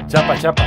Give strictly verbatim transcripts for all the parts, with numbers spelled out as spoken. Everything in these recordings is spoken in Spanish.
Chapa, chapa.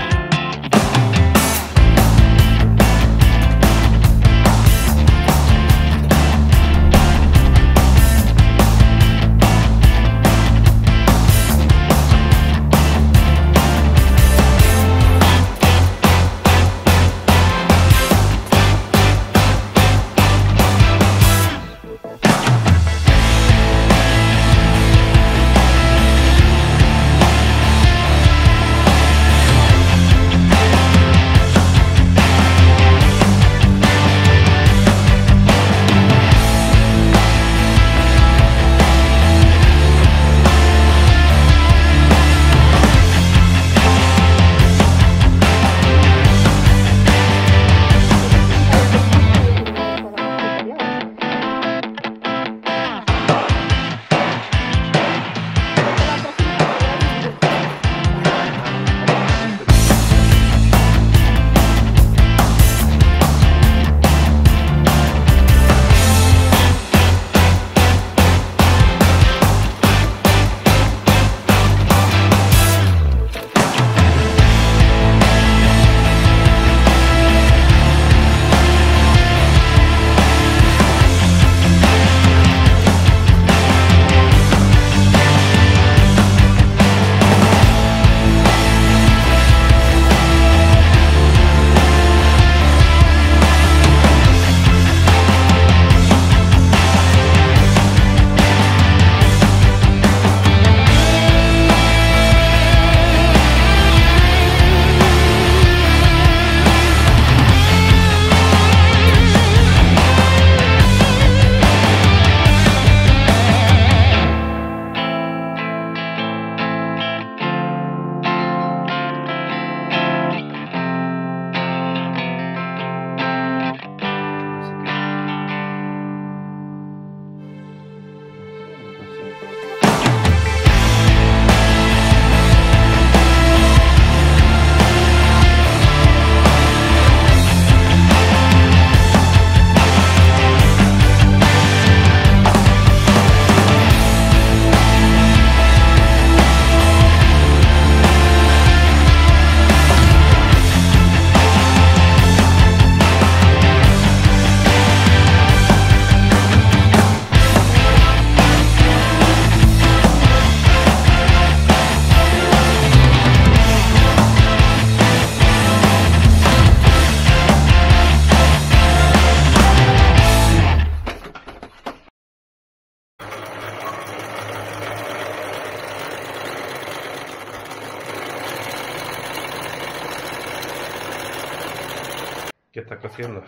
¿Qué estás cosiendo?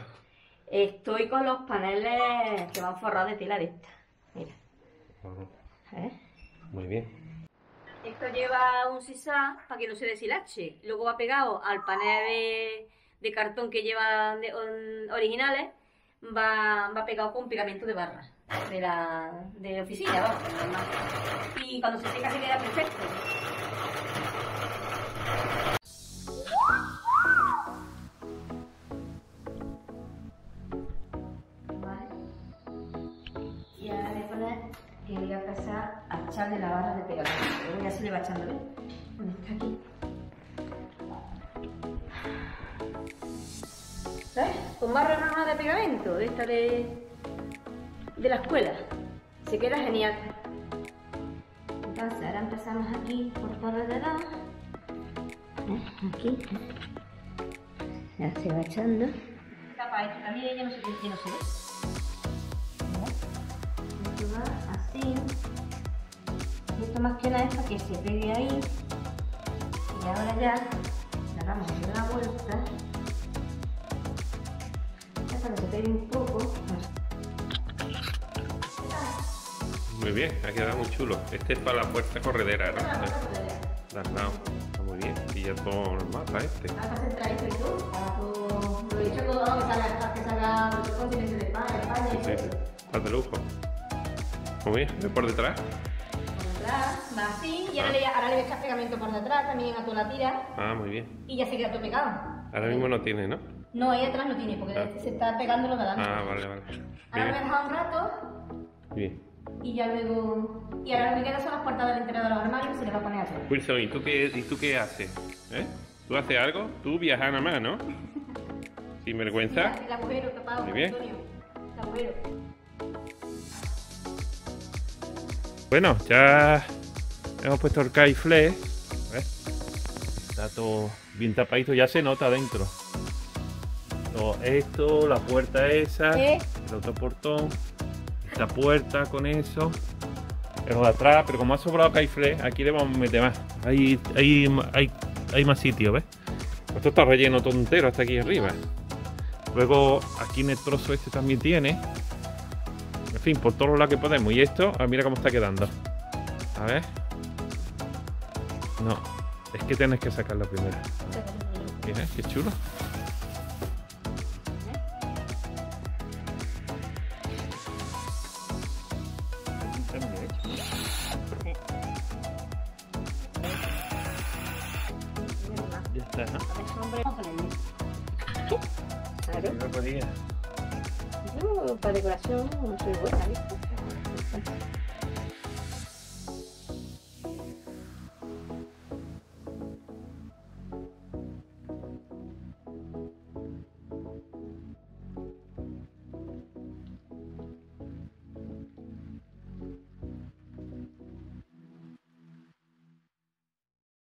Estoy con los paneles que van forrados de tela de esta. Mira. Uh-huh. ¿Eh? Muy bien. Esto lleva un sisá para que no se deshilache. Luego va pegado al panel de, de cartón que llevan de, on, originales. Va, va pegado con pegamento de barra de la de oficina, vamos, normal. Y cuando se seca se queda perfecto. Que voy a pasar a echarle la barra de pegamento. Luego ya se le va echando, ¿ves? ¿Dónde está aquí? ¿Ves? Con barra normal de pegamento, de esta de, de la escuela. Se queda genial. Entonces ahora empezamos aquí por todo alrededor. ¿Eh? Aquí. Ya se va echando. Capa esto también, ya no se ve. Ya no se ve. Esto va así. Y esto más que nada es para que se pegue ahí. Y ahora ya le damos una vuelta. Ya para que se pegue un poco. Muy bien, ha quedado muy chulo. Este es para la puerta corredera, ¿no? De al lado. Está muy bien. Y ya todo normal para este. Para centrar esto y todo. Para todo. Lo he hecho todo que salga, que salga el continente de España, España y Sí, sí. todo. Está de lujo. Muy bien. ¿Ve por detrás? Por detrás, va así. Y ahora, le, ahora le voy a echar pegamento por detrás también a toda la tira. Ah, muy bien. Y ya se queda todo pegado. Ahora mismo no tiene, ¿no? No, ahí atrás no tiene, porque Ah. se está pegando lo de adelante. Ah, vale, vale. Ahora lo voy a Bien. dejar un rato Bien. y ya luego... Y ahora lo que queda son las puertas del interior de los armarios. y se le va a poner a todo. Wilson, ¿y tú qué, y tú qué haces? ¿Eh? ¿Tú haces algo? Tú viajas nada más, ¿no? Sin vergüenza. El agujero tapado, Muy bien. Antonio. El agujero. Bueno, ya hemos puesto el caiflé. ¿Ves? Está todo bien tapadito, ya se nota adentro. Todo esto, la puerta esa, ¿Eh? el otro portón, esta puerta con eso, el de atrás, pero como ha sobrado caiflé, aquí le vamos a meter más. Hay, hay, hay, hay más sitio, ¿ves? Esto está relleno todo entero hasta aquí arriba. Luego aquí en el trozo este también tiene. En fin, por todos lados que podemos. Y esto, ah, mira cómo está quedando. A ver. No, es que tienes que sacarla primero. Mira, qué chulo. Ya está, ¿no? Claro. Yo, para decoración, no soy buena, ¿viste?